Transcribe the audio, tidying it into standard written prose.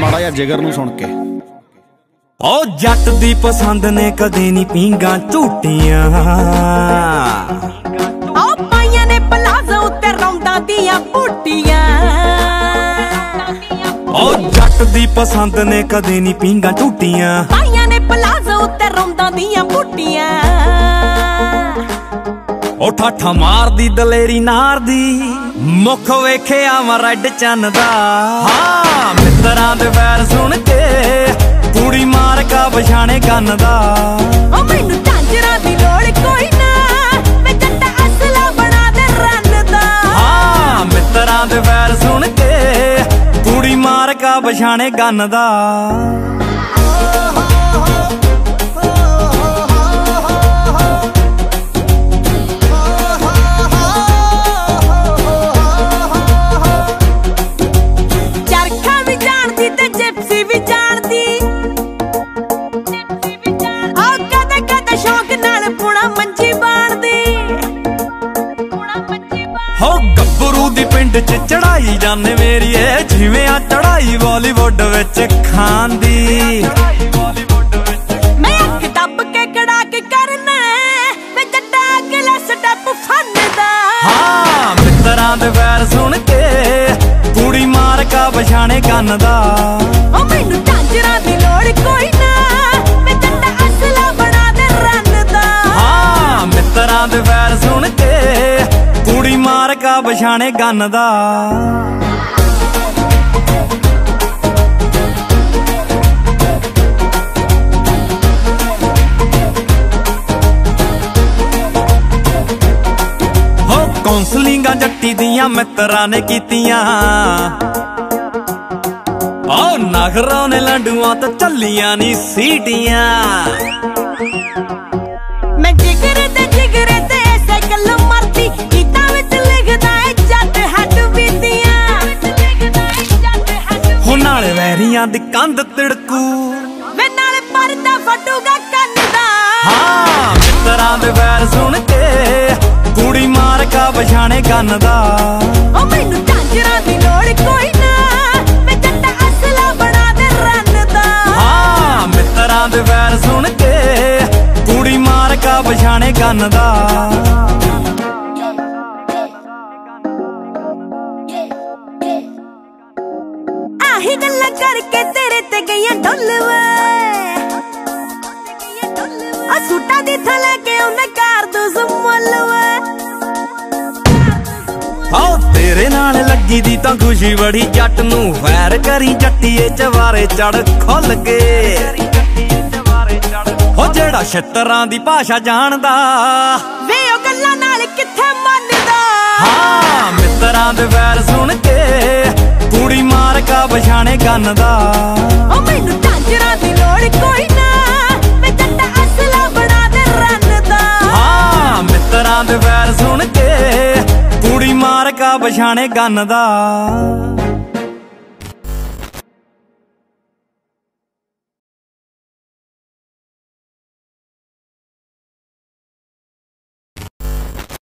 माड़ा या जिगर नूं सुन के। ओ जट दी पसंद ने कदे नी पींगा झूटियां, ओ पाइयां ने प्लाज़ो उत्ते रौंदा दियां बूटियां। ओ जट दी पसंद ने कदे नी पींगा झूटियां, पाइयां ने प्लाज़ो उत्ते रौंदा दियां बूटियां। ओ ठाठा मार दी दलेरी नार दी, मुख वेखिया वा रेड चन्न दा। हाँ मित्तरां दे वैर सुन के कुड़ी मार का बछाने गन दा। ओ मैनू झांजरां दी लोड़ कोई ना, मैं जट्टा असला बना दे रन दा। हाँ मित्तरां दे वैर सुन के कुड़ी मार का बछाने गन दा। हो गब्बरू दी पिंड च चढ़ाई जाने मेरी है, जिवें आ चढ़ाई बॉलीवुड विच खान दी। मैं अख दब के कड़ा के करना, मैं जट्टा अगला स्टेप फन दा। हाँ मित्तरां दे वैर सुन के कुड़ी मार का बछाने गन दा। ओ मैनू झांजरां दी लोड़ कोई ना, मैं जट्टा असला बना दे रन दा। हाँ मित्तरां दे वैर सुन के कुड़ी मार का बछाने गन दा। हो कौंसलिंगां जट्टी दियां मित्तरां ने कीतियां, ओ नगरों ने लड्डुआं तो चलियां नी सीटियां। मैं जिगरे ते ऐसे गल्लों मरदी, गीतां विच लिखदा है जट हट बीतियां। हो नाले वैरियां दी कंध तिड़कू, वे नाले परदा फटूगा कन्न दा। हाँ मित्तरां दे वैर सुन के कुड़ी मार का बछाने गन दा। ओ मैनू झांजरां दी लोड़ कोई ना, मैं जट्टा असला बना दे रन दा। हाँ मित्तरां दे वैर सुन के कुड़ी मार का बछाने गन दा। आही गल्लां करके तेरे ते गईयां ढोलवा, आ सूटां दी थले के उन्हें कार दो मुलवा। आओ तेरे नाल लगी दी तां खुशी बड़ी, जट नू वैर करी जट्टीए चवारे चढ़ खुल के। हो जेड़ा छित्तरां दी भाषा जानदा, वे ओ गल्लां नाल किथे मनदा। हाँ मित्तरां दे वैर सुन के कुड़ी मार का बछाने गन दा। ओ मैनू झांजरां दी लोड़ कोई ना, मैं जट्टा असला बना दे रन दा। हाँ मित्तरां दे वैर सुन के कुड़ी मार का बछाने गन दा।